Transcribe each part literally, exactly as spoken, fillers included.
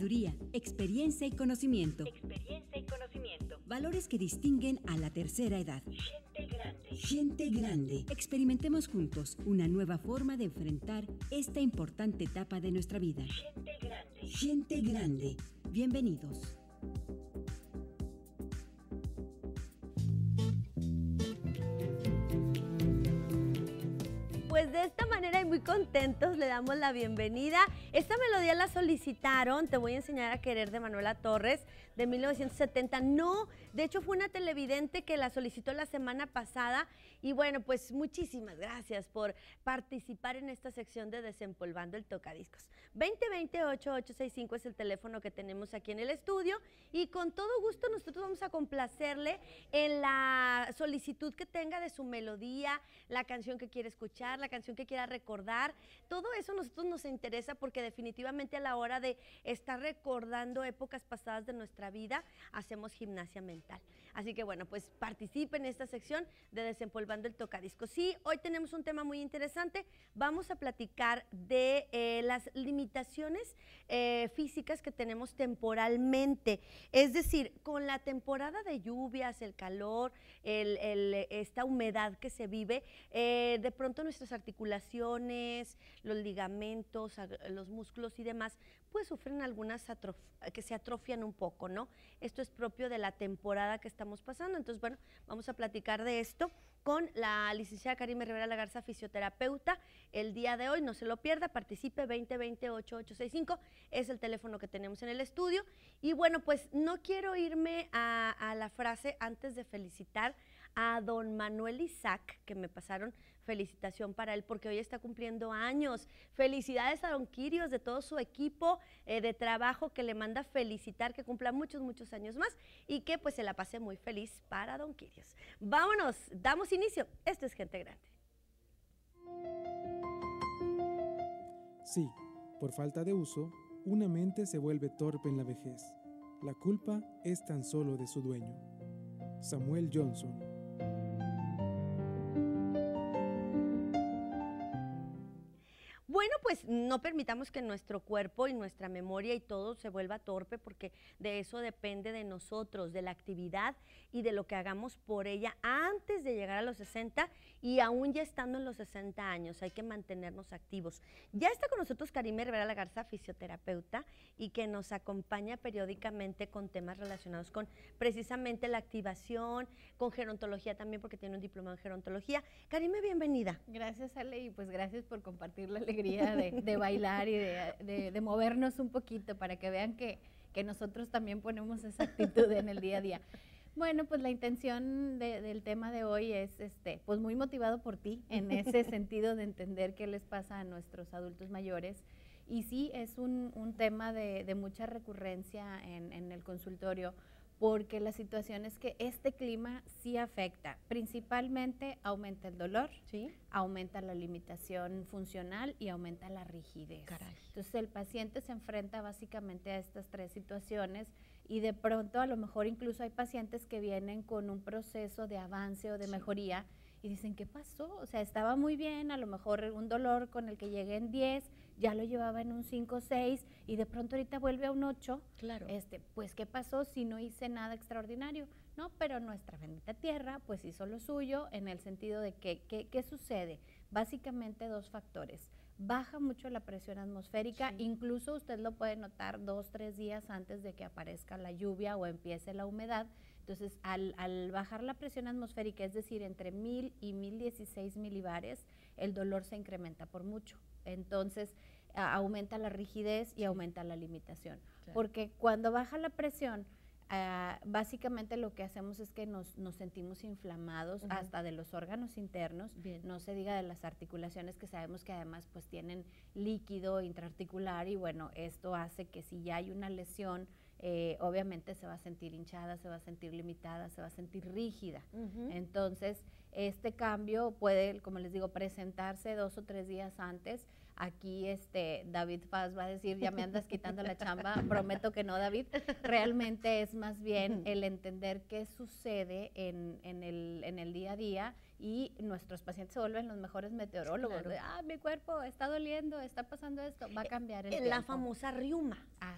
sabiduría, experiencia y conocimiento. Experiencia y conocimiento. Valores que distinguen a la tercera edad. Gente grande. Gente grande. Experimentemos juntos una nueva forma de enfrentar esta importante etapa de nuestra vida. Gente grande. Gente grande. Bienvenidos. Pues de esta manera y muy contentos le damos la bienvenida. Esta melodía la solicitaron, Te voy a enseñar a querer, de Manuela Torres, de mil novecientos setenta. No, de hecho fue una televidente que la solicitó la semana pasada. Y bueno, pues muchísimas gracias por participar en esta sección de Desempolvando el Tocadiscos. veinte veinte, ochenta y ocho sesenta y cinco es el teléfono que tenemos aquí en el estudio. Y con todo gusto nosotros vamos a complacerle en la solicitud que tenga de su melodía, la canción que quiere escuchar, la canción que quiera recordar. Todo eso a nosotros nos interesa porque definitivamente a la hora de estar recordando épocas pasadas de nuestra vida, hacemos gimnasia mental. Así que bueno, pues participe en esta sección de Desempolvando el Tocadiscos. Sí, hoy tenemos un tema muy interesante. Vamos a platicar de eh, las limitaciones eh, físicas que tenemos temporalmente. Es decir, con la temporada de lluvias, el calor, el, el, esta humedad que se vive, eh, de pronto nuestras articulaciones, los ligamentos, los músculos y demás, pues sufren algunas que se atrofian un poco, ¿no? Esto es propio de la temporada que estamos pasando. Entonces, bueno, vamos a platicar de esto con la licenciada Karime Rivera Lagarza, fisioterapeuta. El día de hoy, no se lo pierda, participe. Veinte veinte, ochenta y ocho sesenta y cinco es el teléfono que tenemos en el estudio. Y bueno, pues no quiero irme a, a la frase antes de felicitar a don Manuel Isaac, que me pasaron felicitación para él porque hoy está cumpliendo años. Felicidades a don Quirios, de todo su equipo eh, de trabajo, que le manda felicitar, que cumpla muchos, muchos años más y que pues se la pase muy feliz para don Quirios. Vámonos, damos inicio. Esto es Gente Grande. Sí, por falta de uso, una mente se vuelve torpe en la vejez. La culpa es tan solo de su dueño. Samuel Johnson. Bueno, pues no permitamos que nuestro cuerpo y nuestra memoria y todo se vuelva torpe, porque de eso depende de nosotros, de la actividad y de lo que hagamos por ella antes de llegar a los sesenta y aún ya estando en los sesenta años. Hay que mantenernos activos. Ya está con nosotros Karime Rivera Lagarza, fisioterapeuta, y que nos acompaña periódicamente con temas relacionados con precisamente la activación, con gerontología también, porque tiene un diploma en gerontología. Karime, bienvenida. Gracias, Ale, y pues gracias por compartir la alegría De, de bailar y de, de, de movernos un poquito para que vean que, que nosotros también ponemos esa actitud en el día a día. Bueno, pues la intención de, del tema de hoy es, este, pues muy motivado por ti, en ese sentido de entender qué les pasa a nuestros adultos mayores. Y sí, es un, un tema de, de mucha recurrencia en, en el consultorio, porque la situación es que este clima sí afecta, principalmente aumenta el dolor, ¿sí? Aumenta la limitación funcional y aumenta la rigidez. Caray. Entonces el paciente se enfrenta básicamente a estas tres situaciones y de pronto a lo mejor incluso hay pacientes que vienen con un proceso de avance o de sí. mejoría y dicen, ¿qué pasó? O sea, estaba muy bien, a lo mejor un dolor con el que llegué en diez, ya lo llevaba en un cinco o seis y de pronto ahorita vuelve a un ocho. Claro. Este, pues, ¿qué pasó si no hice nada extraordinario? No, pero nuestra bendita tierra pues hizo lo suyo en el sentido de que, que ¿qué sucede? Básicamente dos factores. Baja mucho la presión atmosférica, sí. Incluso usted lo puede notar dos, tres días antes de que aparezca la lluvia o empiece la humedad. Entonces, al, al bajar la presión atmosférica, es decir, entre mil y mil dieciséis milibares, el dolor se incrementa por mucho. Entonces, a, aumenta la rigidez y sí. aumenta la limitación. Claro. Porque cuando baja la presión, Uh, básicamente lo que hacemos es que nos, nos sentimos inflamados, uh-huh. hasta de los órganos internos. Bien. No se diga de las articulaciones, que sabemos que además pues tienen líquido intraarticular y bueno, esto hace que si ya hay una lesión, eh, obviamente se va a sentir hinchada, se va a sentir limitada, se va a sentir rígida. Uh-huh. Entonces, este cambio puede, como les digo, presentarse dos o tres días antes. Aquí este David Paz va a decir, ya me andas quitando la chamba, prometo que no, David. Realmente es más bien el entender qué sucede en, en, el, en el día a día y nuestros pacientes se vuelven los mejores meteorólogos. Claro. De, ah, mi cuerpo está doliendo, está pasando esto, va a cambiar el La tiempo. famosa riuma. Así es.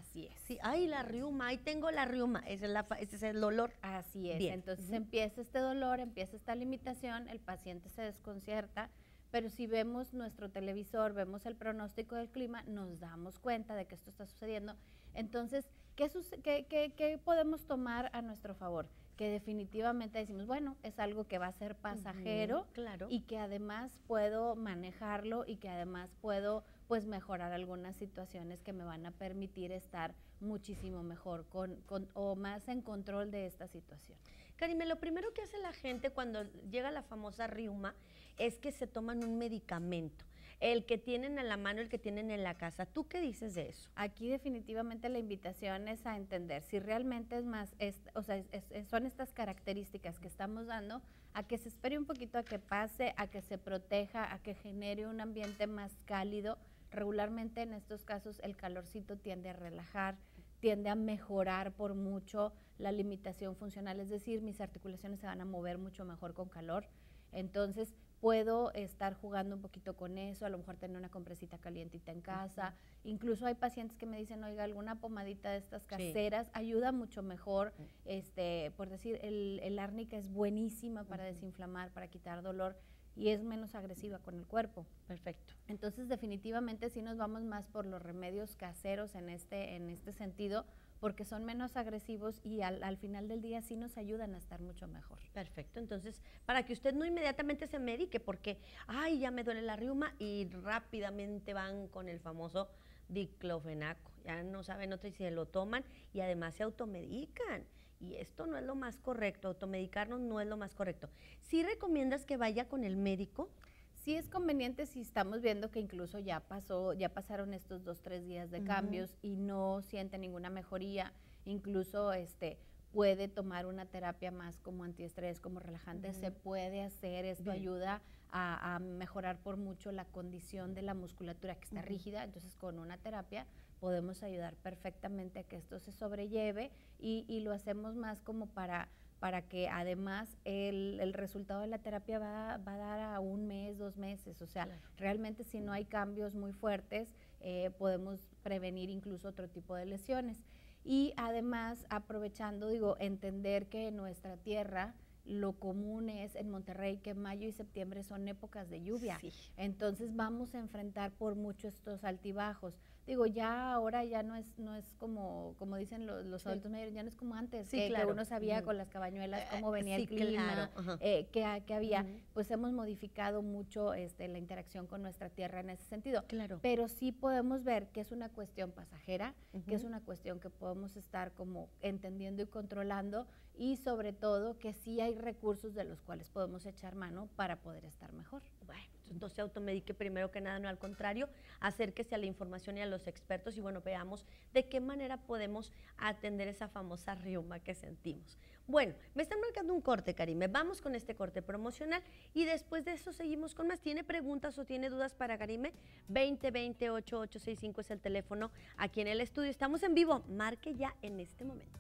Sí, ay, la riuma, ahí tengo la riuma, ese es, la, fa- ese es el dolor. Así es, Bien. entonces Ujú. empieza este dolor, empieza esta limitación, el paciente se desconcierta, pero si vemos nuestro televisor, vemos el pronóstico del clima, nos damos cuenta de que esto está sucediendo. Entonces, ¿qué, suce- qué- qué- qué podemos tomar a nuestro favor? Que definitivamente decimos, bueno, es algo que va a ser pasajero, Ujú, claro. y que además puedo manejarlo y que además puedo pues mejorar algunas situaciones que me van a permitir estar muchísimo mejor con, con- o más en control de esta situación. Karime, lo primero que hace la gente cuando llega la famosa riuma es que se toman un medicamento, el que tienen en la mano, el que tienen en la casa. ¿Tú qué dices de eso? Aquí definitivamente la invitación es a entender si realmente es más, es- o sea, es- es- son estas características que estamos dando, a que se espere un poquito a que pase, a que se proteja, a que genere un ambiente más cálido. Regularmente en estos casos el calorcito tiende a relajar, tiende a mejorar por mucho la limitación funcional, es decir, mis articulaciones se van a mover mucho mejor con calor. Entonces, puedo estar jugando un poquito con eso, a lo mejor tener una compresita calientita en casa. Incluso hay pacientes que me dicen, oiga, alguna pomadita de estas caseras ayuda mucho mejor. Este, por decir, el, el árnica es buenísima para desinflamar, para quitar dolor y es menos agresiva con el cuerpo. Perfecto. Entonces, definitivamente sí nos vamos más por los remedios caseros en este, en este sentido, porque son menos agresivos y al, al final del día sí nos ayudan a estar mucho mejor. Perfecto, entonces, para que usted no inmediatamente se medique, porque, ay, ya me duele la riuma, y rápidamente van con el famoso diclofenaco, ya no saben otra y se lo toman, y además se automedican, y esto no es lo más correcto, automedicarnos no es lo más correcto. ¿Sí recomiendas que vaya con el médico? Sí es conveniente si estamos viendo que incluso ya pasó, ya pasaron estos dos, tres días de Ujú. cambios y no siente ninguna mejoría, incluso este puede tomar una terapia más como antiestrés, como relajante, Ujú. se puede hacer, esto Bien. ayuda a, a mejorar por mucho la condición de la musculatura que está Ujú. rígida, entonces con una terapia podemos ayudar perfectamente a que esto se sobrelleve y, y lo hacemos más como para para que además el, el resultado de la terapia va, va a dar a un mes, dos meses. O sea, Claro. realmente si no hay cambios muy fuertes, eh, podemos prevenir incluso otro tipo de lesiones. Y además, aprovechando, digo, entender que en nuestra tierra lo común es en Monterrey que mayo y septiembre son épocas de lluvia. Sí. Entonces vamos a enfrentar por mucho estos altibajos. Digo, ya ahora ya no es no es como como dicen los, los Sí. adultos mayores, ya no es como antes, Sí, que, que claro. uno sabía Ujú. con las cabañuelas Eh, cómo venía sí, el clima, claro, ajá. eh, que, que había. Ujú. Pues hemos modificado mucho este, la interacción con nuestra tierra en ese sentido. Claro. Pero sí podemos ver que es una cuestión pasajera, que es Ujú. una cuestión que podemos estar como entendiendo y controlando, y sobre todo que sí hay recursos de los cuales podemos echar mano para poder estar mejor. Bueno, entonces automedique primero que nada, no al contrario, acérquese a la información y a los expertos y bueno, veamos de qué manera podemos atender esa famosa riuma que sentimos. Bueno, me están marcando un corte, Karime, vamos con este corte promocional y después de eso seguimos con más. ¿Tiene preguntas o tiene dudas para Karime? veinte veinte ocho ocho seis cinco es el teléfono aquí en el estudio, estamos en vivo, marque ya en este momento.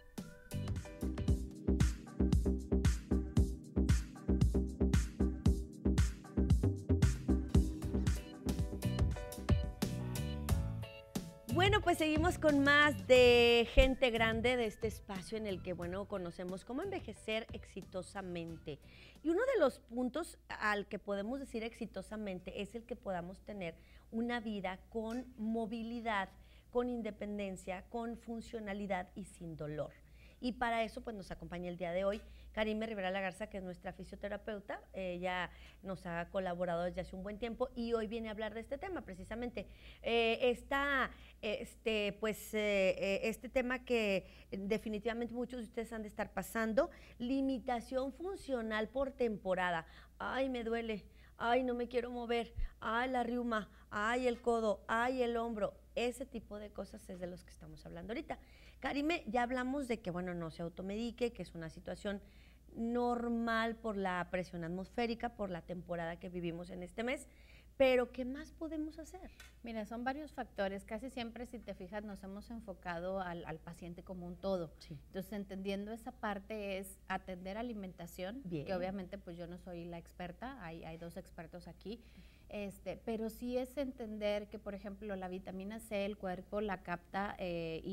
Bueno, pues seguimos con más de Gente Grande, de este espacio en el que, bueno, conocemos cómo envejecer exitosamente. Y uno de los puntos al que podemos decir exitosamente es el que podamos tener una vida con movilidad, con independencia, con funcionalidad y sin dolor. Y para eso, pues nos acompaña el día de hoy Karime Rivera Lagarza, que es nuestra fisioterapeuta. Ella nos ha colaborado desde hace un buen tiempo y hoy viene a hablar de este tema, precisamente. Eh, esta, este, pues, eh, este tema que definitivamente muchos de ustedes han de estar pasando, limitación funcional por temporada. Ay, me duele. Ay, no me quiero mover. Ay, la riuma. Ay, el codo. Ay, el hombro. Ese tipo de cosas es de los que estamos hablando ahorita. Karime, ya hablamos de que, bueno, no se automedique, que es una situación normal por la presión atmosférica, por la temporada que vivimos en este mes, pero ¿qué más podemos hacer? Mira, son varios factores. Casi siempre, si te fijas, nos hemos enfocado al, al paciente como un todo. Sí. Entonces, entendiendo esa parte es atender alimentación, Bien. que obviamente pues yo no soy la experta, hay, hay dos expertos aquí, este, pero sí es entender que, por ejemplo, la vitamina C, el cuerpo la capta eh, y,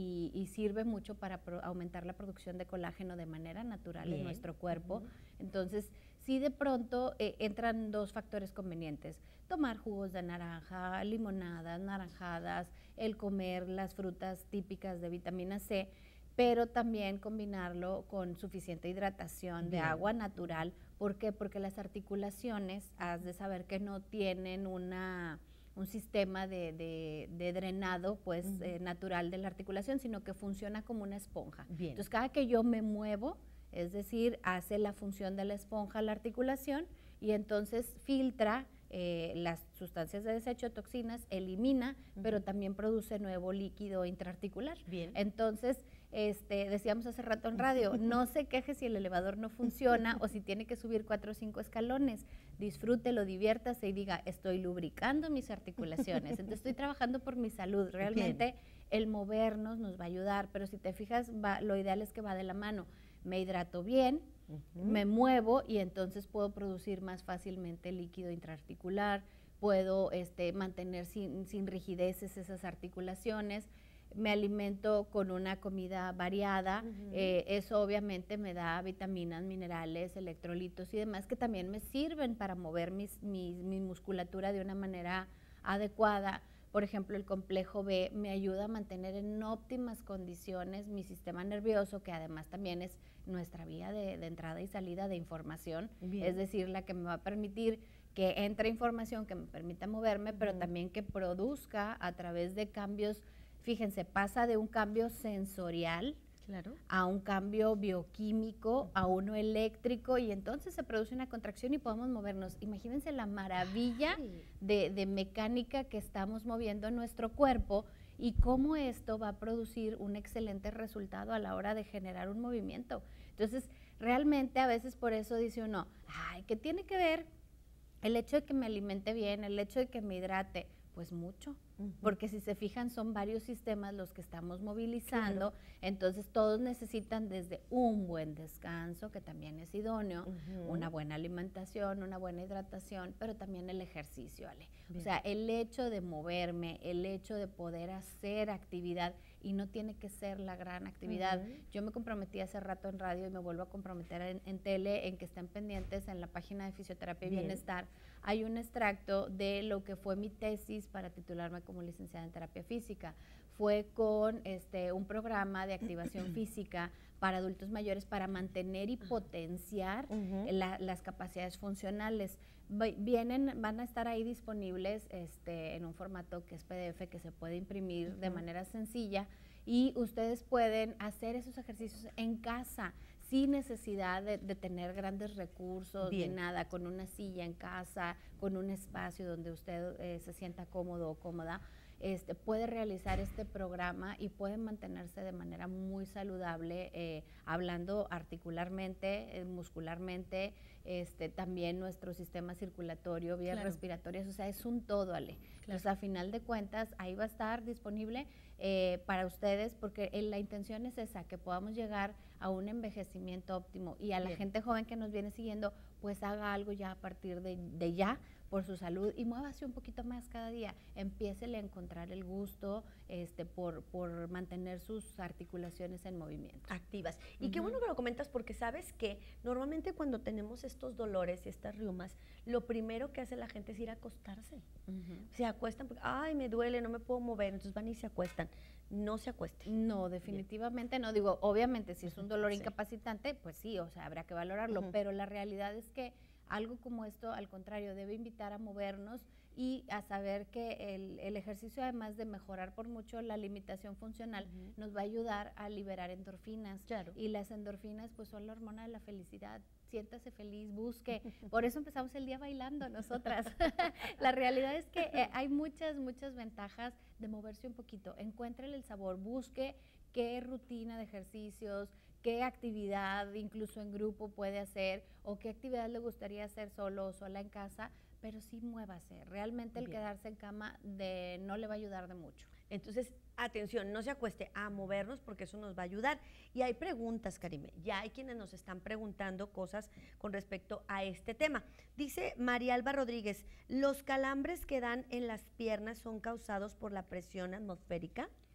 sirve mucho para pro- aumentar la producción de colágeno de manera natural Bien. en nuestro cuerpo. Ujú. Entonces, sí de pronto eh, entran dos factores convenientes: tomar jugos de naranja, limonadas, naranjadas, el comer las frutas típicas de vitamina C, pero también combinarlo con suficiente hidratación de Bien. agua natural. ¿Por qué? Porque las articulaciones, has de saber que no tienen una, un sistema de, de- de drenado pues, Ujú. eh, natural de la articulación, sino que funciona como una esponja. Bien. Entonces, cada que yo me muevo, es decir, hace la función de la esponja la articulación y entonces filtra eh, las sustancias de desecho, toxinas, elimina, pero Ujú. también produce nuevo líquido intraarticular. Bien. Entonces, este, decíamos hace rato en radio, no se queje si el elevador no funciona o si tiene que subir cuatro o cinco escalones. Disfrútelo, diviértase y diga, estoy lubricando mis articulaciones, entonces estoy trabajando por mi salud. Realmente el movernos nos va a ayudar, pero si te fijas, va, lo ideal es que va de la mano. Me hidrato bien, Ujú. me muevo y entonces puedo producir más fácilmente líquido intraarticular, puedo este, mantener sin, sin rigideces esas articulaciones, me alimento con una comida variada, Ujú. eh, eso obviamente me da vitaminas, minerales, electrolitos y demás que también me sirven para mover mis, mis- mi musculatura de una manera adecuada. Por ejemplo, el complejo B me ayuda a mantener en óptimas condiciones mi sistema nervioso, que además también es nuestra vía de, de entrada y salida de información, Bien. es decir, la que me va a permitir que entre información que me permita moverme, pero Ujú. también que produzca a través de cambios. Fíjense, pasa de un cambio sensorial Claro. a un cambio bioquímico, a uno eléctrico, y entonces se produce una contracción y podemos movernos. Imagínense la maravilla Ay. de, de mecánica que estamos moviendo en nuestro cuerpo y cómo esto va a producir un excelente resultado a la hora de generar un movimiento. Entonces, realmente a veces por eso dice uno, ay, ¿qué tiene que ver el hecho de que me alimente bien, el hecho de que me hidrate? Pues mucho. Ujú. Porque si se fijan, son varios sistemas los que estamos movilizando, entonces todos necesitan desde un buen descanso, que también es idóneo, Ujú. una buena alimentación, una buena hidratación, pero también el ejercicio, Ale. Bien. O sea, el hecho de moverme, el hecho de poder hacer actividad, y no tiene que ser la gran actividad. Ujú. Yo me comprometí hace rato en radio y me vuelvo a comprometer en, en tele, en que estén pendientes en la página de Fisioterapia y Bien. Bienestar. Hay un extracto de lo que fue mi tesis para titularme como licenciada en terapia física. Fue con este, un programa de activación física para adultos mayores para mantener y potenciar Ujú. la- las capacidades funcionales. Vi- Vienen, van a estar ahí disponibles este, en un formato que es P D F, que se puede imprimir de Ujú. manera sencilla, y ustedes pueden hacer esos ejercicios en casa sin necesidad de, de tener grandes recursos, Bien. ni nada, con una silla en casa, con un espacio donde usted eh, se sienta cómodo o cómoda. Este, puede realizar este programa y puede mantenerse de manera muy saludable, eh, hablando articularmente, eh, muscularmente, este, también nuestro sistema circulatorio, vías Claro. respiratorias, o sea, es un todo, Ale. Claro. Entonces, a final de cuentas, ahí va a estar disponible eh, para ustedes, porque eh, la intención es esa, que podamos llegar a un envejecimiento óptimo, y a la Bien. gente joven que nos viene siguiendo, pues haga algo ya a partir de, de ya, por su salud, y muévase un poquito más cada día. Empiécele a encontrar el gusto este, por, por mantener sus articulaciones en movimiento. Activas. Y qué Ujú. bueno que lo comentas, porque sabes que normalmente cuando tenemos estos dolores y estas riumas, lo primero que hace la gente es ir a acostarse. Ujú. Se acuestan porque, ay, me duele, no me puedo mover, entonces van y se acuestan. No se acuesten. No, definitivamente no. Digo, obviamente, si es un dolor Sí. incapacitante, pues sí, o sea, habrá que valorarlo, Ujú. pero la realidad es que algo como esto, al contrario, debe invitar a movernos y a saber que el, el ejercicio, además de mejorar por mucho la limitación funcional, Ujú. nos va a ayudar a liberar endorfinas. Claro. Y las endorfinas, pues, son la hormona de la felicidad. Siéntase feliz, busque. Por eso empezamos el día bailando nosotras. La realidad es que eh, hay muchas, muchas ventajas de moverse un poquito. Encuéntrele el sabor, busque qué rutina de ejercicios, qué actividad, incluso en grupo, puede hacer, o qué actividad le gustaría hacer solo o sola en casa, pero sí muévase. Realmente el Bien. quedarse en cama de, no le va a ayudar de mucho. Entonces, atención, no se acueste a movernos, porque eso nos va a ayudar. Y hay preguntas, Karime. Ya hay quienes nos están preguntando cosas con respecto a este tema. Dice María Alba Rodríguez, ¿los calambres que dan en las piernas son causados por la presión atmosférica?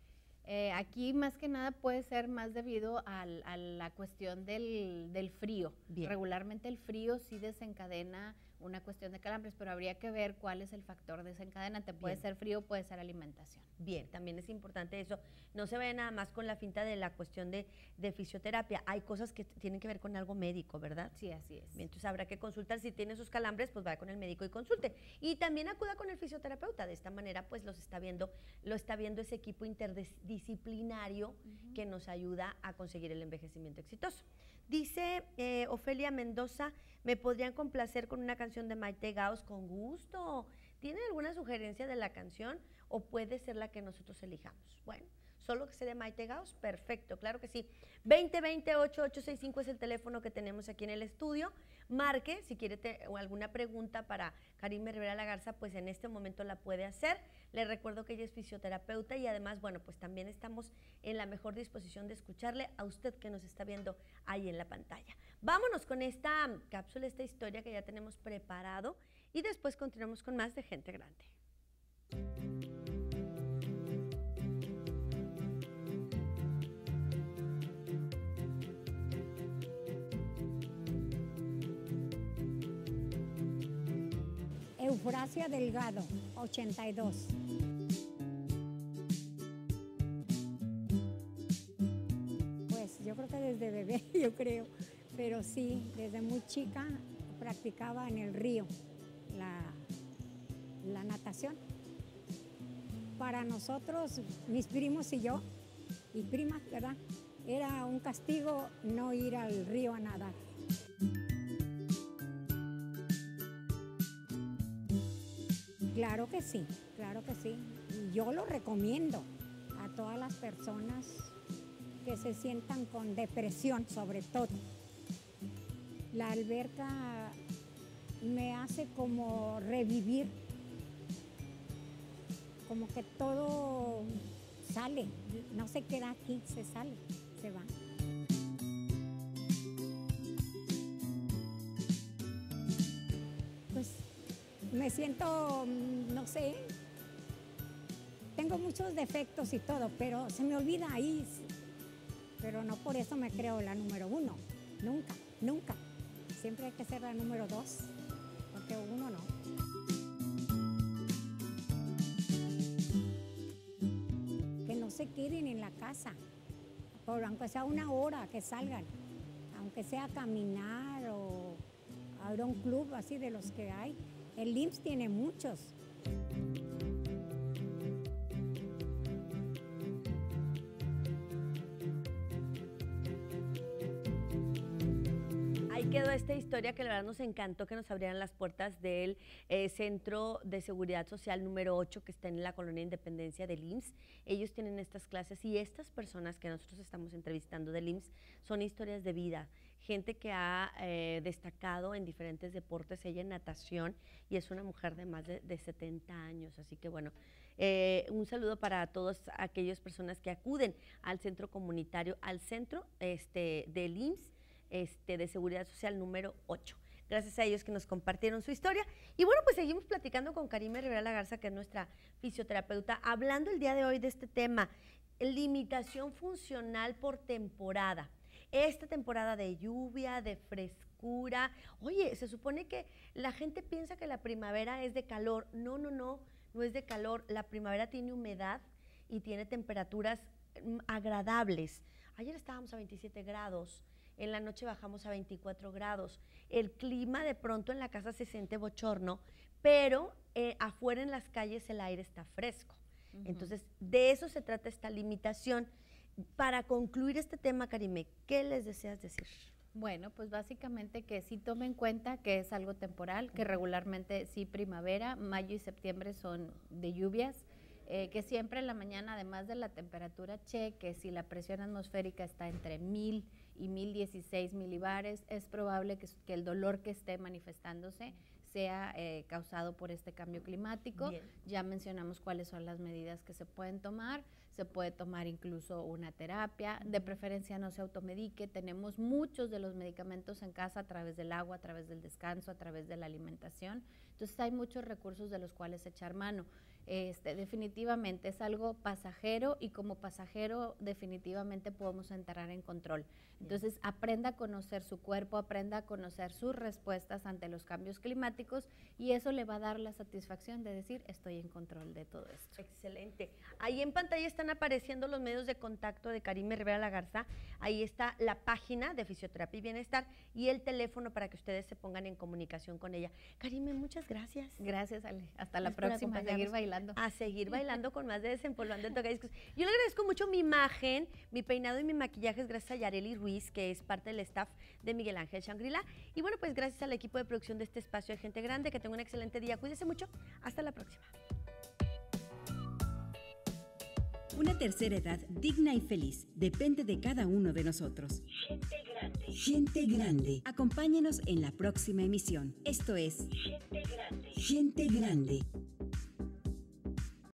Eh, aquí más que nada puede ser más debido al, a la cuestión del, del frío. Bien. Regularmente el frío sí desencadena una cuestión de calambres, pero habría que ver cuál es el factor desencadenante. Puede Bien. ser frío, puede ser alimentación. Bien, también es importante eso. No se ve nada más con la finta de la cuestión de, de fisioterapia. Hay cosas que tienen que ver con algo médico, ¿verdad? Sí, así es. Bien, entonces habrá que consultar. Si tiene sus calambres, pues vaya con el médico y consulte. Y también acuda con el fisioterapeuta. De esta manera, pues los está viendo, lo está viendo ese equipo interdisciplinario uh-huh. que nos ayuda a conseguir el envejecimiento exitoso. Dice eh, Ofelia Mendoza, ¿me podrían complacer con una canción de Maite Gauss? Con gusto. ¿Tienen alguna sugerencia de la canción o puede ser la que nosotros elijamos? Bueno, solo que sea de Maite Gauss, perfecto, claro que sí. veinte veinte, ochenta y ocho sesenta y cinco es el teléfono que tenemos aquí en el estudio. Marque, si quiere te, o alguna pregunta para Karime Rivera Lagarza, pues en este momento la puede hacer. Le recuerdo que ella es fisioterapeuta y además, bueno, pues también estamos en la mejor disposición de escucharle a usted que nos está viendo ahí en la pantalla. Vámonos con esta cápsula, esta historia que ya tenemos preparado y después continuamos con más de Gente Grande. Eufrasia Delgado, ochenta y dos. Pues yo creo que desde bebé, yo creo, pero sí, desde muy chica practicaba en el río la, la natación. Para nosotros, mis primos y yo, y primas, ¿verdad? Era un castigo no ir al río a nadar. Claro que sí, claro que sí. Y yo lo recomiendo a todas las personas que se sientan con depresión, sobre todo. La alberca me hace como revivir, como que todo sale, no se queda aquí, se sale, se va. Pues me siento, no sé, tengo muchos defectos y todo, pero se me olvida ahí. Pero no por eso me creo la número uno, nunca, nunca. Siempre hay que ser la número dos, porque uno no. Que no se queden en la casa, por aunque sea una hora, que salgan, aunque sea a caminar o a ir a un club así de los que hay. El I M S S tiene muchos. Ahí quedó esta historia que la verdad nos encantó que nos abrieran las puertas del eh, Centro de Seguridad Social número ocho que está en la Colonia Independencia del I M S S. Ellos tienen estas clases y estas personas que nosotros estamos entrevistando del I M S S son historias de vida. Gente que ha eh, destacado en diferentes deportes, ella en natación, y es una mujer de más de, de setenta años. Así que bueno, eh, un saludo para todas aquellas personas que acuden al centro comunitario, al centro este, del I M S S este, de Seguridad Social número ocho. Gracias a ellos que nos compartieron su historia. Y bueno, pues seguimos platicando con Karime Rivera Lagarza, que es nuestra fisioterapeuta, hablando el día de hoy de este tema, limitación funcional por temporada. Esta temporada de lluvia, de frescura. Oye, se supone que la gente piensa que la primavera es de calor. No, no, no, no es de calor. La primavera tiene humedad y tiene temperaturas agradables. Ayer estábamos a veintisiete grados, en la noche bajamos a veinticuatro grados. El clima de pronto en la casa se siente bochorno, pero eh, afuera en las calles el aire está fresco. Uh-huh. Entonces, de eso se trata esta limitación. Para concluir este tema, Karime, ¿qué les deseas decir? Bueno, pues básicamente que sí tomen en cuenta que es algo temporal, que regularmente sí primavera, mayo y septiembre son de lluvias, eh, que siempre en la mañana, además de la temperatura, cheque si la presión atmosférica está entre mil y mil dieciséis milibares, es probable que, que el dolor que esté manifestándose sea eh, causado por este cambio climático. Bien. Ya mencionamos cuáles son las medidas que se pueden tomar. Se puede tomar incluso una terapia, de preferencia no se automedique. Tenemos muchos de los medicamentos en casa a través del agua, a través del descanso, a través de la alimentación. Entonces hay muchos recursos de los cuales echar mano. Este, definitivamente es algo pasajero y como pasajero definitivamente podemos entrar en control. Entonces aprenda a conocer su cuerpo, aprenda a conocer sus respuestas ante los cambios climáticos y eso le va a dar la satisfacción de decir estoy en control de todo esto. Excelente. Ahí en pantalla están apareciendo los medios de contacto de Karime Rivera Lagarza. Ahí está la página de Fisioterapia y Bienestar y el teléfono para que ustedes se pongan en comunicación con ella. Karime, muchas gracias. Gracias, Ale. Hasta la Gracias por próxima, a seguir acompañarnos. bailando. A seguir bailando con más de Desempolvando el Tocadiscos. Yo le agradezco mucho mi imagen, mi peinado y mi maquillaje es gracias a Yareli Ruiz, que es parte del staff de Miguel Ángel Shangri-La. Y bueno, pues gracias al equipo de producción de este espacio de Gente Grande. Que tenga un excelente día. Cuídese mucho. Hasta la próxima. Una tercera edad digna y feliz depende de cada uno de nosotros. Gente grande. Gente Grande. Acompáñenos en la próxima emisión. Esto es Gente grande. Gente Grande.